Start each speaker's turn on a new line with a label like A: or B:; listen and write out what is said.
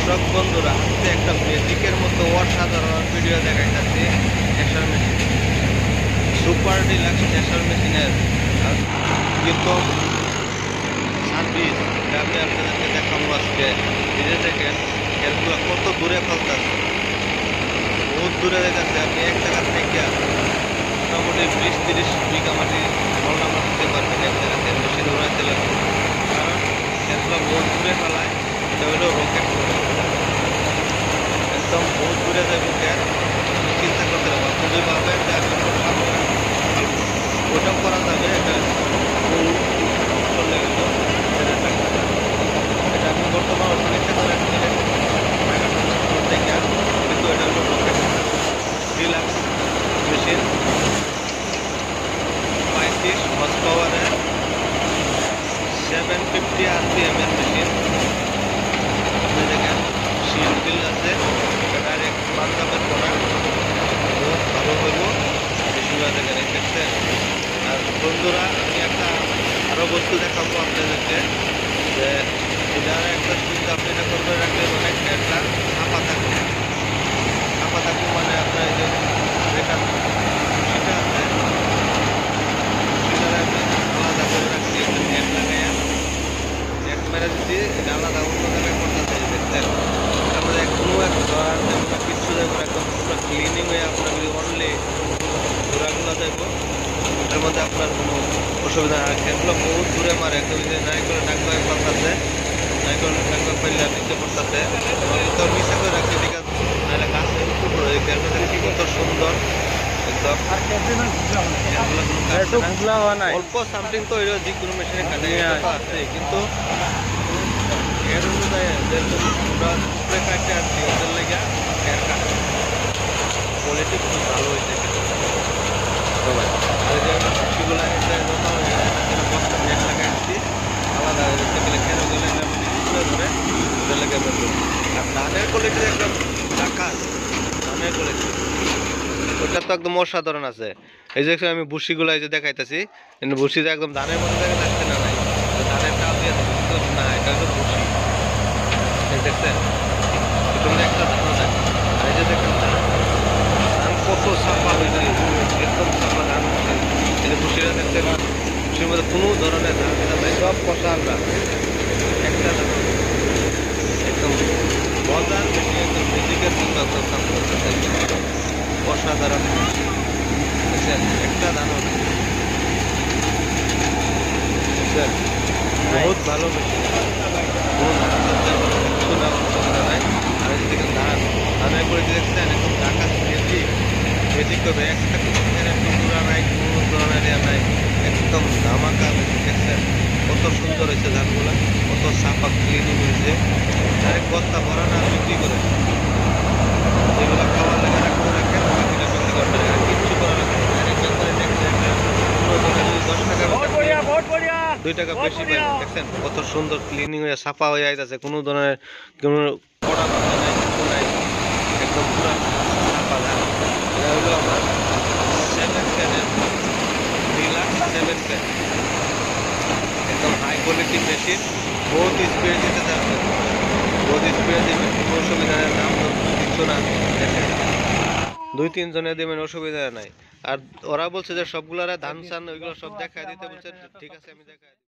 A: দর্শক বন্ধুরা, আজকে একটা ম্যাজিকের মতো অসাধারণ ভিডিও দেখাইতেছি। Crusher machine, super deluxe crusher মেশিনের কিন্তু সার্ভিস আমি আপনাদেরকে দেখাবো আজকে। নিজে দেখেন এরগুলো কত দূরে ফেলতেছে, বহুত দূরে দেখাচ্ছে। আপনি এক জায়গা থেকে মোটামুটি 20-30 বিঘা মাটি ফলনা মাটি দিতে পারবেন এক জায়গাতে মেশিন উড়াইতে লাগবে। কারণ এরগুলো বহুত দূরে ফেলায়, এটা হলো রকেট। একদম বহুত দূরে যাবো গ্যাস, চিন্তা করতে হবে। আপনি যদি ভাবেন যে আমি ওটাও করা যাবে, এটা চলে গেল। এটা আমি বর্তমান অর্থনীতি করে কিন্তু এটা হলো রকেট ডিলাক্স মেশিন, 35 হর্স পাওয়ারের 750 RPM এর মেশিন। আপনি দেখেন শিল্ড বিল আছে, ডাইরেক্ট পাঞ্জাবের প্রোডাক্ট, বহুত ভালো হইব মেশিনগুলো দেখেন দেখছেন। আর বন্ধুরা, আমি একটা আরও বস্তু দেখাবো আপনাদেরকে, যে এটার একটা সুবিধা আপনি এটা করবে রাখলে মানে একটা ছাপা থাকবে। ছাপা থাকবে মানে আপনার এই যে যেটা সেটা আছে, সেটা আমি আলাদা করে রাখছি। একটা নেট লাগাইয়া নেট মেরে দিচ্ছি, এটা আলাদা অন্য জায়গায় করতে দেখছেন। আমাদের কোনো একটা কিছু যাবো একদম পুরো ক্লিনিং হয়ে আপনার যদি অনলি ঘোরাগুলো যাইব, এটার মধ্যে আপনার কোনো অসুবিধা না। এগুলো বহুত দূরে মারে, একদম যে নারিকেল ডাকবা পাল্টাছে, নারিকেল ডাকবা পাইলে নিচে পড়তেছে, তো নিচে করে রাখছি, ঠিক আছে। নাহলে গাছের উপর কি কত সুন্দর একদম। অল্প সামথিং তো যে কোনো মেশিনে কাটে আছে, কিন্তু এর অনুযায়ী যেরকম আমরা স্প্রে কাটতে আসছি ওদের লেগে এর কাটা কোয়ালিটি খুব ভালো হয়েছে। আর যে সেগুলো বস্তা নেট লাগাই আসছি আলাদা হয়ে যাচ্ছে, গেলে কেন গেলে ধরে ওদের লেগে বেরো। আর ধানের কোয়ালিটি একদম ঢাকা, ধানের কোয়ালিটি ওটা তো একদম অসাধারণ আছে। এই যে আমি বুসিগুলো এই যে দেখাইতেছি, কিন্তু বুসিটা একদম ধানের মতো জায়গায় থাকছে না, নাই ধানের টাল দিয়ে না, এটা হলো বুসি দেখছেন। এখানে একটা ধান আছে, আর এই যে দেখেন ধান কত সাফা হয়েছে, একদম সাফা ধান। এই যে বুসিরা দেখছেন, বুসির মধ্যে কোনো ধরনের ধান নাই, সব কষা আমরা একটা ধান একদম মজার বেশি, একদম মিউজিকের মতো একদম কাজ করতেছে, অসাধারণ বুঝছেন। একটা ধান বুঝছেন, বহুত ভালো মেশিন, কোনো ধান কিছু না অসুবিধা নাই। আর এদিকে ধান ধানের করে দেখছেন একদম ঢাকা মেজিক করবে, একটা টুকরা নাই, কোনো ধরনের ইয়া নাই, একদম ধামাকা মেশিন দেখছেন। কত সুন্দর হয়েছে ধানগুলা, কত সাফা ক্লিনিং হয়েছে, ডাইরেক্ট বস্তা ভরা না বিক্রি করে। যেগুলো খাওয়ার লেগে রাখতে রাখেন বাকিটা বিক্রি করতে আর কিচ্ছু করা লাগবে না। ডাইরেক্ট ব্যাপারে দেখছেন 10 টাকা 2 টাকা বেশি পাইবেন। দেখছেন কত সুন্দর ক্লিনিং হয়ে সাফা হয়ে যাইতেছে, কোনো ধরনের কোনো কড়া বাঁধা নাই, কিছু নাই, একদম পুরো সাফা ধান। এটা হলো আমার 7 ক্যানের ডিলাক্স 7 ক্যান, একদম হাই কোয়ালিটি মেশিন। বহুত স্পিড দিতে চাচ্ছে, বহুত স্পিড দিবেন, কোনো অসুবিধা নেই। দাম কিছু না, দেখেন 2-3 জনে দেবেন, অসুবিধা নাই। আর ওরা বলছে যে সবগুলারা ধান চান ওইগুলো সব দেখায় দিতে বলছে, ঠিক আছে আমি দেখাই।